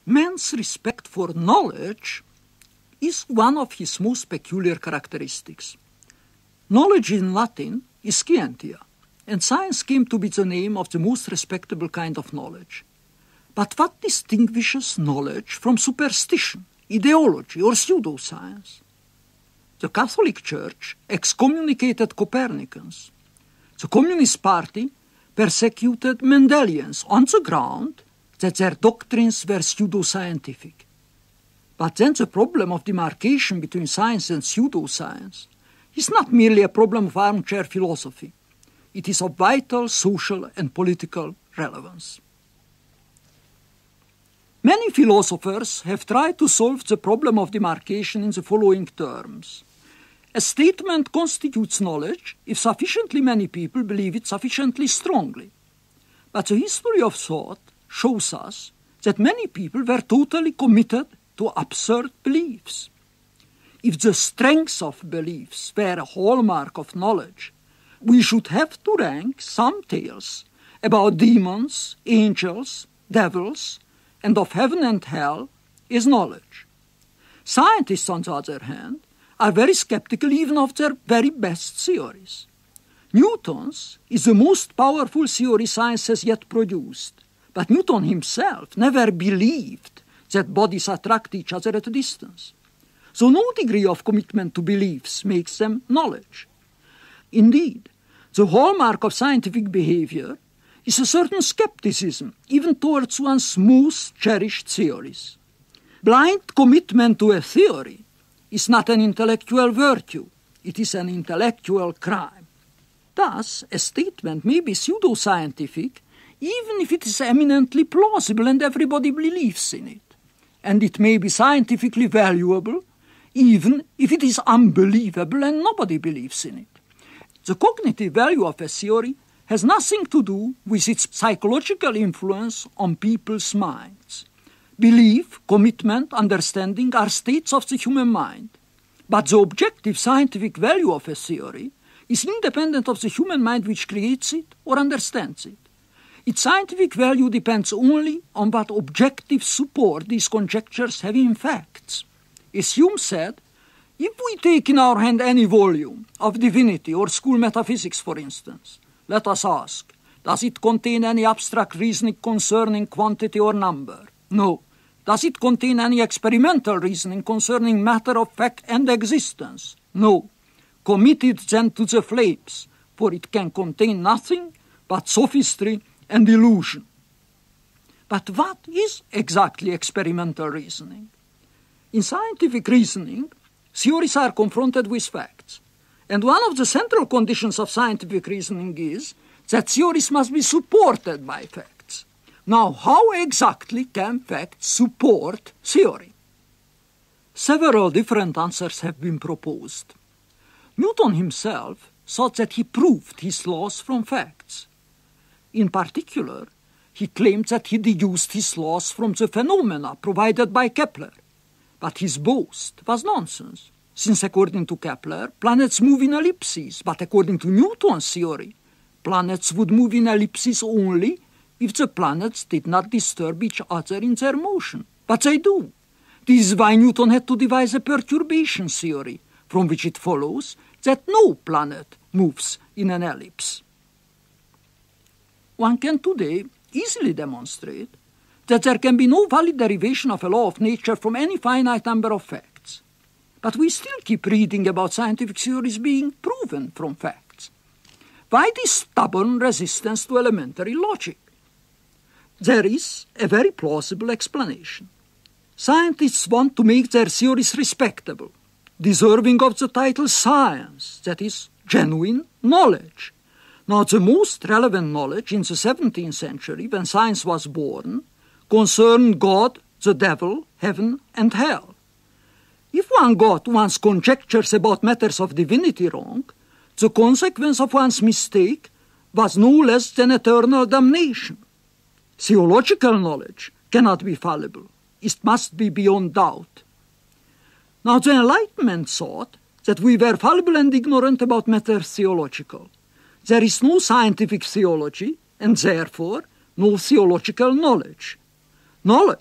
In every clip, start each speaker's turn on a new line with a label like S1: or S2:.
S1: man's respect for knowledge is one of his most peculiar characteristics. Knowledge in Latin is Scientia, and science came to be the name of the most respectable kind of knowledge. But what distinguishes knowledge from superstition, ideology, or pseudoscience? The Catholic Church excommunicated Copernicans. The Communist Party persecuted Mendelians on the ground that their doctrines were pseudoscientific. But then the problem of demarcation between science and pseudoscience is not merely a problem of armchair philosophy. It is of vital social and political relevance. Many philosophers have tried to solve the problem of demarcation in the following terms. A statement constitutes knowledge if sufficiently many people believe it sufficiently strongly. But the history of thought shows us that many people were totally committed to absurd beliefs. If the strength of beliefs were a hallmark of knowledge, we should have to rank some tales about demons, angels, devils, and of heaven and hell as knowledge. Scientists, on the other hand, are very skeptical even of their very best theories. Newton's is the most powerful theory science has yet produced, but Newton himself never believed that bodies attract each other at a distance. So no degree of commitment to beliefs makes them knowledge. Indeed, the hallmark of scientific behavior is a certain skepticism, even towards one's most cherished theories. Blind commitment to a theory is not an intellectual virtue, it is an intellectual crime. Thus, a statement may be pseudoscientific even if it is eminently plausible and everybody believes in it. And it may be scientifically valuable even if it is unbelievable and nobody believes in it. The cognitive value of a theory has nothing to do with its psychological influence on people's minds. Belief, commitment, understanding are states of the human mind. But the objective scientific value of a theory is independent of the human mind which creates it or understands it. Its scientific value depends only on what objective support these conjectures have in facts. As Hume said, if we take in our hand any volume of divinity or school metaphysics, for instance, let us ask, does it contain any abstract reasoning concerning quantity or number? No. Does it contain any experimental reasoning concerning matter of fact and existence? No. Commit it then to the flames, for it can contain nothing but sophistry and illusion. But what is exactly experimental reasoning? In scientific reasoning, theories are confronted with facts. And one of the central conditions of scientific reasoning is that theories must be supported by facts. Now, how exactly can facts support theory? Several different answers have been proposed. Newton himself thought that he proved his laws from facts. In particular, he claimed that he deduced his laws from the phenomena provided by Kepler. But his boast was nonsense, since according to Kepler, planets move in ellipses, but according to Newton's theory, planets would move in ellipses only if the planets did not disturb each other in their motion. But they do. This is why Newton had to devise a perturbation theory, from which it follows that no planet moves in an ellipse. One can today easily demonstrate that there can be no valid derivation of a law of nature from any finite number of facts. But we still keep reading about scientific theories being proven from facts. Why this stubborn resistance to elementary logic? There is a very plausible explanation. Scientists want to make their theories respectable, deserving of the title science, that is, genuine knowledge. Now, the most relevant knowledge in the 17th century, when science was born, concerned God, the devil, heaven, and hell. If one got one's conjectures about matters of divinity wrong, the consequence of one's mistake was no less than eternal damnation. Theological knowledge cannot be fallible. It must be beyond doubt. Now, the Enlightenment thought that we were fallible and ignorant about matters theological. There is no scientific theology, and therefore no theological knowledge. Knowledge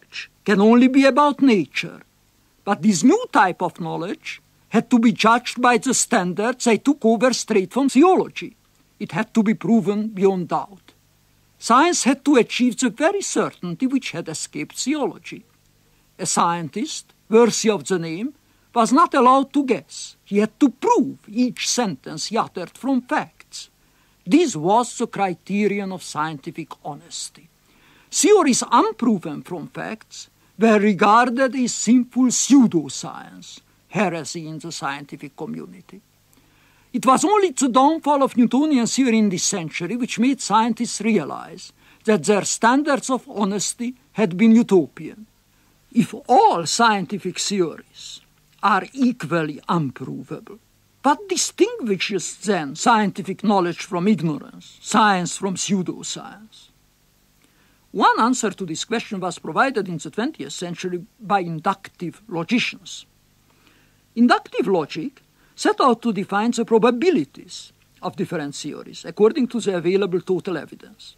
S1: can only be about nature. But this new type of knowledge had to be judged by the standards they took over straight from theology. It had to be proven beyond doubt. Science had to achieve the very certainty which had escaped theology. A scientist, worthy of the name, was not allowed to guess. He had to prove each sentence he uttered from facts. This was the criterion of scientific honesty. Theories unproven from facts were regarded as simple pseudoscience, heresy in the scientific community. It was only the downfall of Newtonian theory in this century which made scientists realize that their standards of honesty had been utopian. If all scientific theories are equally unprovable, what distinguishes then scientific knowledge from ignorance, science from pseudoscience? One answer to this question was provided in the 20th century by inductive logicians. Inductive logic set out to define the probabilities of different theories according to the available total evidence.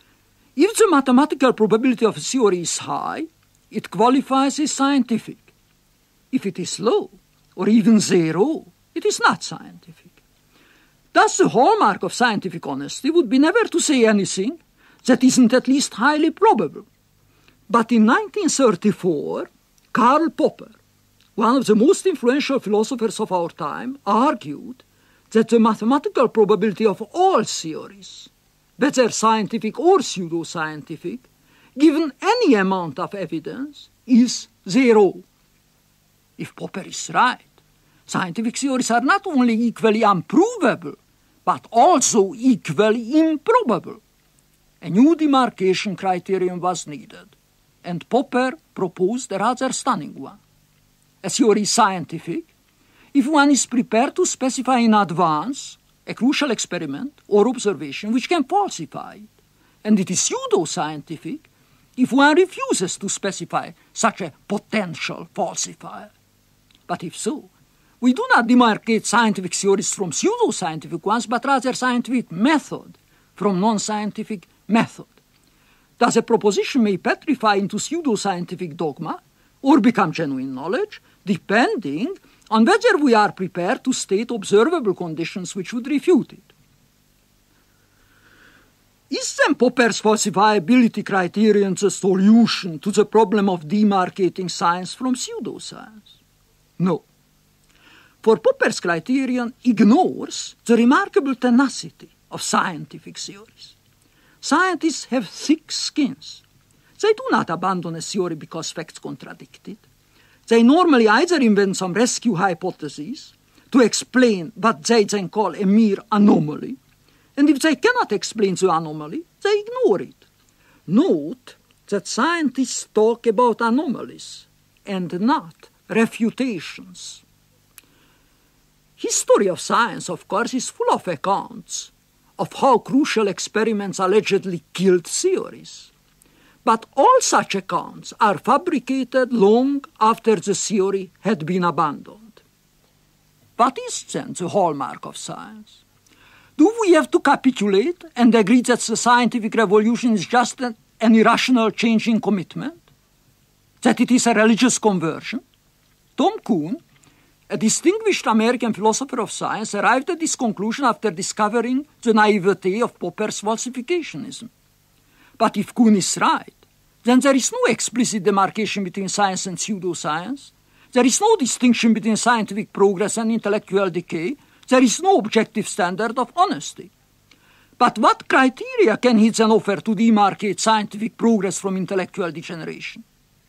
S1: If the mathematical probability of a theory is high, it qualifies as scientific. If it is low, or even zero, it is not scientific. Thus, the hallmark of scientific honesty would be never to say anything that isn't at least highly probable. But in 1934, Karl Popper, one of the most influential philosophers of our time, argued that the mathematical probability of all theories, whether scientific or pseudoscientific, given any amount of evidence, is zero. If Popper is right, scientific theories are not only equally unprovable, but also equally improbable. A new demarcation criterion was needed, and Popper proposed a rather stunning one. A theory is scientific if one is prepared to specify in advance a crucial experiment or observation which can falsify it, and it is pseudoscientific if one refuses to specify such a potential falsifier. But if so, we do not demarcate scientific theories from pseudoscientific ones, but rather scientific method from non-scientific method. Thus a proposition may petrify into pseudoscientific dogma or become genuine knowledge, depending on whether we are prepared to state observable conditions which would refute it. Is then Popper's falsifiability criterion the solution to the problem of demarcating science from pseudoscience? No. For Popper's criterion ignores the remarkable tenacity of scientific theories. Scientists have thick skins. They do not abandon a theory because facts contradict it. They normally either invent some rescue hypotheses to explain what they then call a mere anomaly, and if they cannot explain the anomaly, they ignore it. Note that scientists talk about anomalies and not refutations. History of science, of course, is full of accounts of how crucial experiments allegedly killed theories. But all such accounts are fabricated long after the theory had been abandoned. What is then the hallmark of science? Do we have to capitulate and agree that the scientific revolution is just an irrational change in commitment? That it is a religious conversion? Tom Kuhn, a distinguished American philosopher of science, arrived at this conclusion after discovering the naivete of Popper's falsificationism. But if Kuhn is right, then there is no explicit demarcation between science and pseudoscience. There is no distinction between scientific progress and intellectual decay. There is no objective standard of honesty. But what criteria can he then offer to demarcate scientific progress from intellectual degeneration?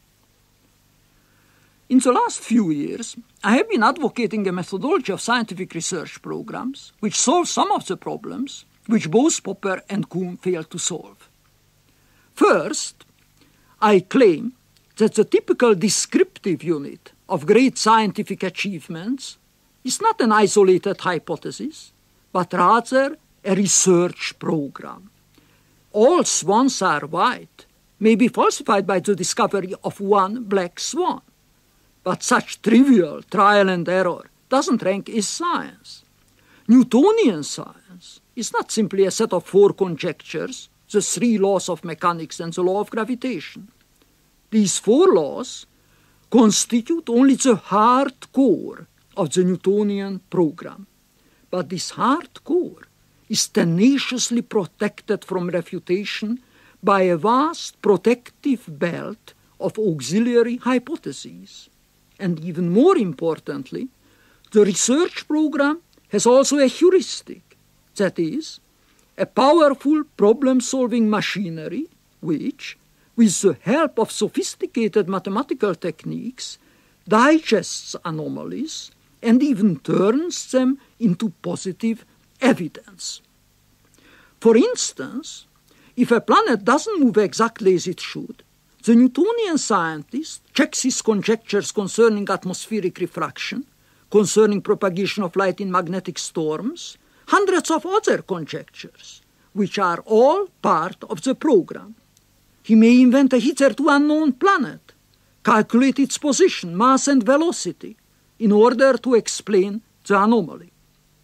S1: In the last few years, I have been advocating a methodology of scientific research programs which solve some of the problems which both Popper and Kuhn failed to solve. First, I claim that the typical descriptive unit of great scientific achievements is not an isolated hypothesis, but rather a research program. All swans are white may be falsified by the discovery of one black swan, but such trivial trial and error doesn't rank as science. Newtonian science is not simply a set of four conjectures, the three laws of mechanics and the law of gravitation. These 4 laws constitute only the hard core of the Newtonian program. But this hard core is tenaciously protected from refutation by a vast protective belt of auxiliary hypotheses. And even more importantly, the research program has also a heuristic, that is, a powerful problem-solving machinery which, with the help of sophisticated mathematical techniques, digests anomalies and even turns them into positive evidence. For instance, if a planet doesn't move exactly as it should, the Newtonian scientist checks his conjectures concerning atmospheric refraction, concerning propagation of light in magnetic storms, hundreds of other conjectures, which are all part of the program. He may invent a hitherto unknown planet, calculate its position, mass and velocity, in order to explain the anomaly.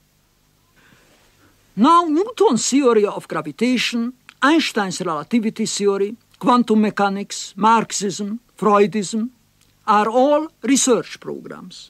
S1: Now, Newton's theory of gravitation, Einstein's relativity theory, quantum mechanics, Marxism, Freudism, are all research programs,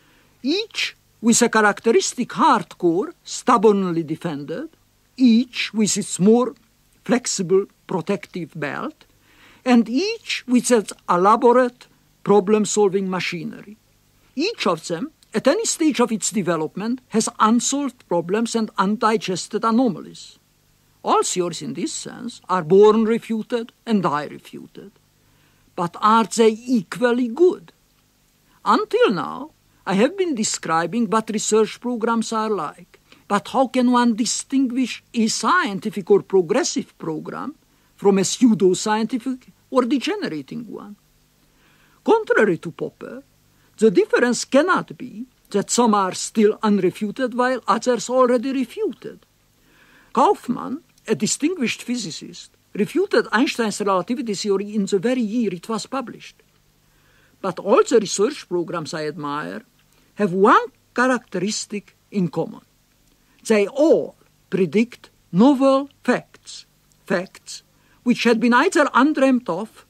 S1: each with a characteristic hardcore stubbornly defended, each with its more flexible protective belt, and each with its elaborate problem-solving machinery. Each of them, at any stage of its development, has unsolved problems and undigested anomalies. All theories in this sense are born refuted and die refuted. But are they equally good? Until now, I have been describing what research programs are like. But how can one distinguish a scientific or progressive program from a pseudoscientific or degenerating one? Contrary to Popper, the difference cannot be that some are still unrefuted while others already refuted. Kaufmann, a distinguished physicist, refuted Einstein's relativity theory in the very year it was published. But all the research programs I admire have one characteristic in common. They all predict novel facts, facts which had been either undreamt of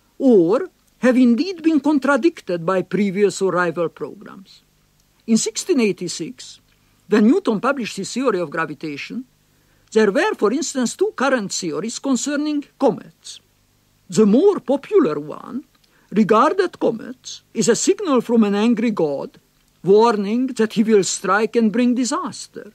S1: or have indeed been contradicted by previous or rival programs. In 1686, when Newton published his theory of gravitation, there were, for instance, 2 current theories concerning comets. The more popular one regarded comets as a signal from an angry god, warning that he will strike and bring disaster.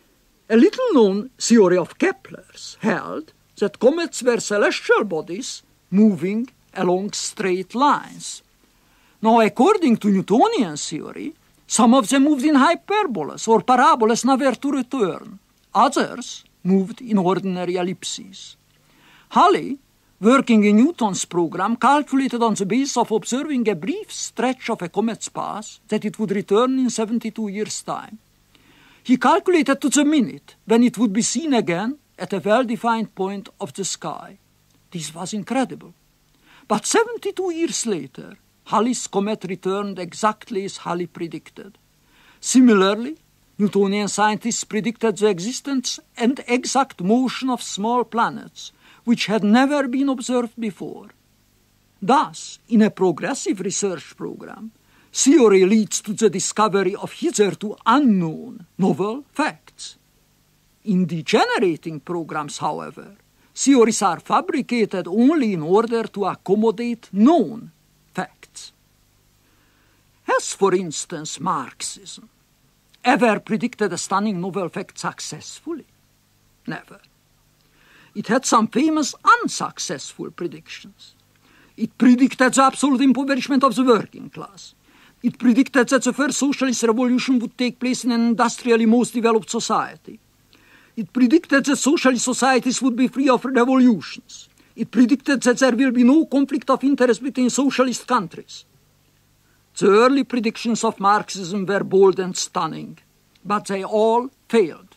S1: A little-known theory of Kepler's held that comets were celestial bodies moving along straight lines. Now, according to Newtonian theory, some of them moved in hyperbolas or parabolas never to return. Others moved in ordinary ellipses. Halley, working in Newton's program, calculated on the basis of observing a brief stretch of a comet's path that it would return in 72 years' time. He calculated to the minute when it would be seen again at a well-defined point of the sky. This was incredible. But 72 years later, Halley's comet returned exactly as Halley predicted. Similarly, Newtonian scientists predicted the existence and exact motion of small planets, which had never been observed before. Thus, in a progressive research program, theory leads to the discovery of hitherto unknown novel facts. In degenerating programs, however, theories are fabricated only in order to accommodate known facts. As, for instance, Marxism ever predicted a stunning novel fact successfully? Never. It had some famous unsuccessful predictions. It predicted the absolute impoverishment of the working class. It predicted that the first socialist revolution would take place in an industrially most developed society. It predicted that socialist societies would be free of revolutions. It predicted that there will be no conflict of interest between socialist countries. The early predictions of Marxism were bold and stunning, but they all failed.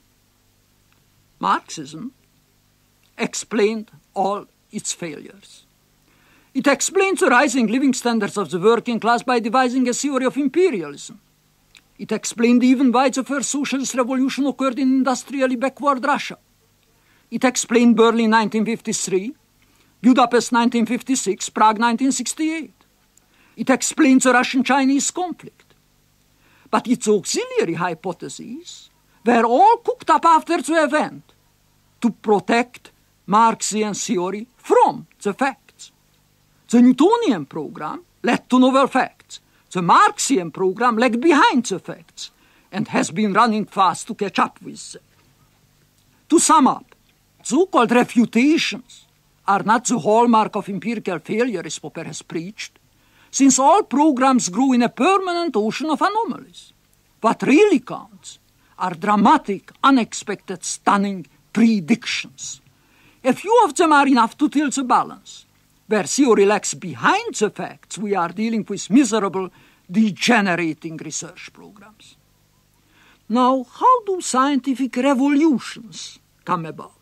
S1: Marxism explained all its failures. It explained the rising living standards of the working class by devising a theory of imperialism. It explained even why the first socialist revolution occurred in industrially backward Russia. It explained Berlin 1953, Budapest 1956, Prague 1968. It explains the Russian-Chinese conflict. But its auxiliary hypotheses were all cooked up after the event to protect Marxian theory from the facts. The Newtonian program led to novel facts. The Marxian program lagged behind the facts and has been running fast to catch up with them. To sum up, so-called refutations are not the hallmark of empirical failure, as Popper has preached, since all programs grew in a permanent ocean of anomalies. What really counts are dramatic, unexpected, stunning predictions. A few of them are enough to tilt the balance. Where theory lags behind the facts, we are dealing with miserable, degenerating research programs. Now, how do scientific revolutions come about?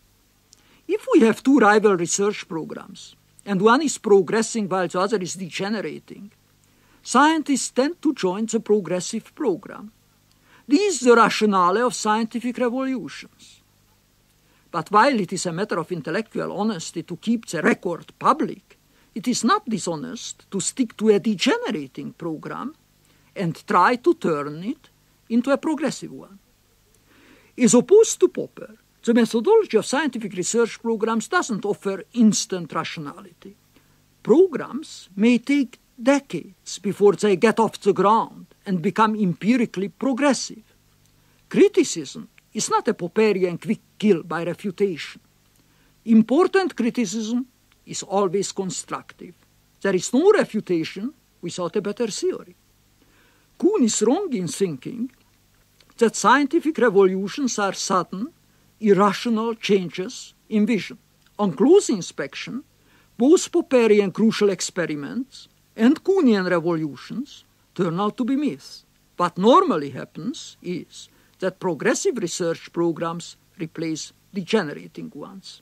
S1: If we have two rival research programs, and one is progressing while the other is degenerating, scientists tend to join the progressive program. This is the rationale of scientific revolutions. But while it is a matter of intellectual honesty to keep the record public, it is not dishonest to stick to a degenerating program and try to turn it into a progressive one. As opposed to Popper, the methodology of scientific research programs doesn't offer instant rationality. Programs may take decades before they get off the ground and become empirically progressive. Criticism is not a Popperian quick kill by refutation. Important criticism is always constructive. There is no refutation without a better theory. Kuhn is wrong in thinking that scientific revolutions are sudden, irrational changes in vision. On close inspection, both Popperian crucial experiments and Kuhnian revolutions turn out to be myths. What normally happens is that progressive research programs replace degenerating ones.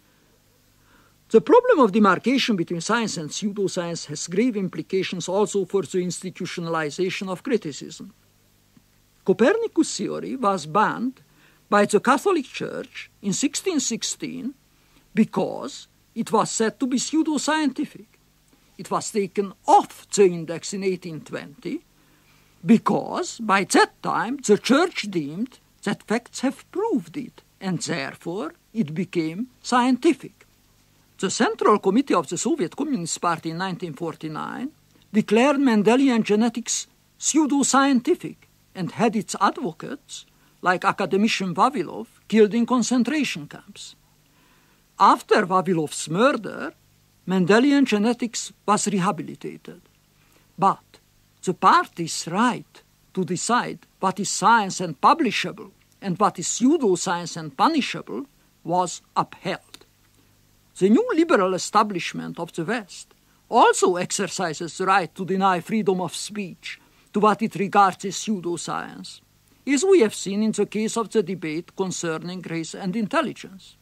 S1: The problem of demarcation between science and pseudoscience has grave implications also for the institutionalization of criticism. Copernicus' theory was banned by the Catholic Church in 1616 because it was said to be pseudoscientific. It was taken off the index in 1820 because by that time the Church deemed that facts have proved it, and therefore it became scientific. The Central Committee of the Soviet Communist Party in 1949 declared Mendelian genetics pseudoscientific and had its advocates, like academician Vavilov, killed in concentration camps. After Vavilov's murder, Mendelian genetics was rehabilitated. But the party's right to decide what is science and publishable and what is pseudoscience and punishable was upheld. The new liberal establishment of the West also exercises the right to deny freedom of speech to what it regards as pseudoscience, as we have seen in the case of the debate concerning race and intelligence.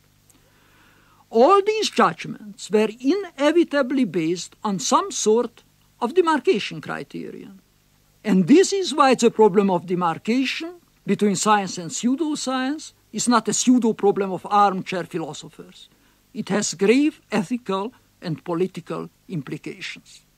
S1: All these judgments were inevitably based on some sort of demarcation criterion. And this is why the problem of demarcation between science and pseudoscience is not a pseudo-problem of armchair philosophers. It has grave ethical and political implications.